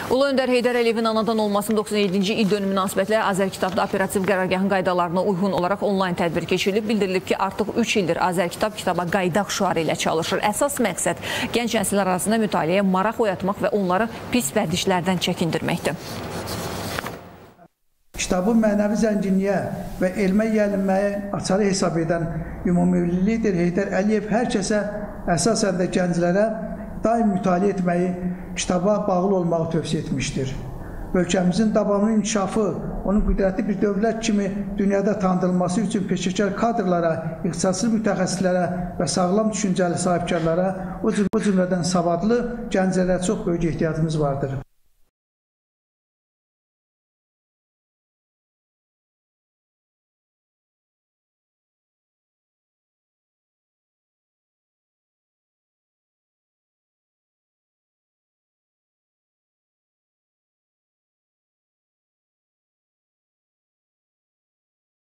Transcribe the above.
Ulu Öndər Heydər Əliyevin anadan olmasının 97-ci il dönümü münasibətilə Azərkitabda operativ qərargahın qaydalarına uyğun olaraq onlayn tədbir keçirilib. Bildirilib ki, artıq 3 ildir Azərkitab kitaba qaydaq şüarı ilə çalışır. Əsas məqsəd gənc nəsil arasında mütaliəyə maraq oyatmaq və onları pis vərdişlərdən çəkindirməkdir. Kitabın mənəvi zənginliyə və elmə yiyələnməyə açarı hesab edən ümumilli lider Heydər Əliyev hər kəsə, əsasən də gənclərə daim mütaliə etməyi, kitaba bağlı olmağı tövsiyə etmişdir. Ölkəmizin davamlı inkişafı, onun qüdrətli bir dövlət kimi dünyada tanıdılması üçün peşəkar kadrlara, ixtisaslı mütəxəssislərə və sağlam düşüncəli sahibkarlara, o cümlədən savadlı gənclərə çox böyük ehtiyacımız vardır.